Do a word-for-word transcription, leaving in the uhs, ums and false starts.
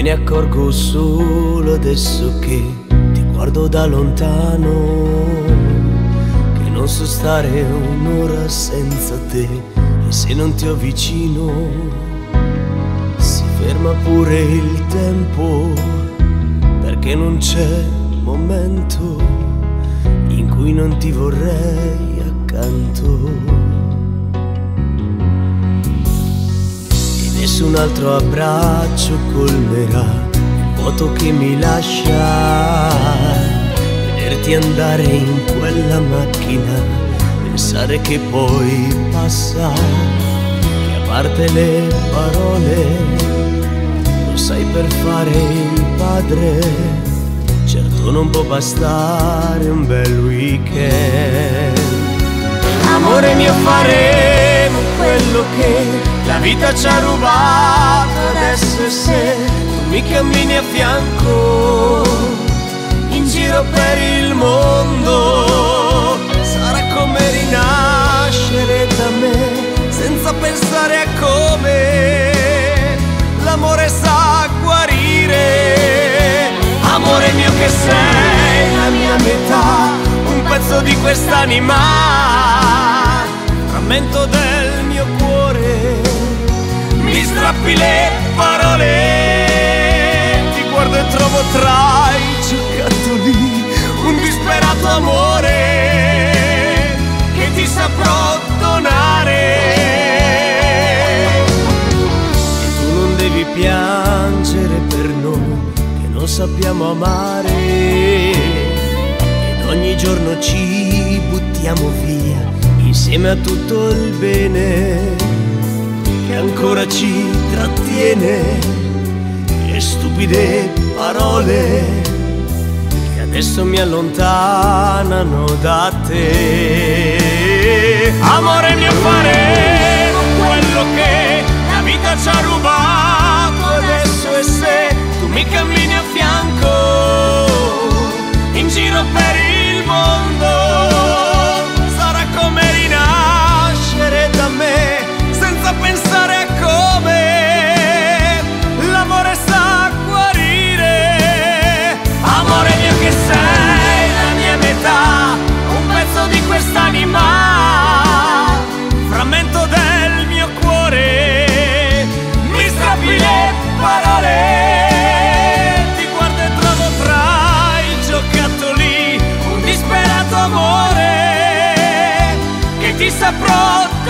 Me ne accorgo solo adesso che ti guardo da lontano, che non so stare un'ora senza te, e se non ti ho vicino si ferma pure il tempo, perché non c'è momento in cui non ti vorrei accanto. Nessun altro abbraccio colmerà il vuoto che mi lascia. Vederti andare in quella macchina, pensare che poi passa, che a parte le parole lo sai per fare il padre. Certo non può bastare un bel weekend. Amore mio, faremo quello che la vita ci ha rubato adesso, e se tu mi cammini a fianco in giro per il mondo, sarà come rinascere da me, senza pensare a come l'amore sa guarire. Amore mio, che sei la mia metà, un pezzo di quest'anima, frammento del mio cuore. Mi strappi le parole, ti guardo e trovo tra i giocattoli un disperato amore che ti saprò donare. E tu non devi piangere per noi che non sappiamo amare, ed ogni giorno ci buttiamo via insieme a tutto il bene che ancora ci trattiene, e stupide parole che adesso mi allontanano da te. Amore mio, faremo quello che la vita ci ha rubato adesso, e se tu mi cammini a fianco in giro per il mondo, sarà come rinascere da me, senza pensare a come l'amore sa guarire. Amore mio, che sei la mia metà, un pezzo di quest'anima, frammento del mio cuore. Mi strappi le parole, ti guardo e trovo tra i giocattoli un disperato amore che ti saprò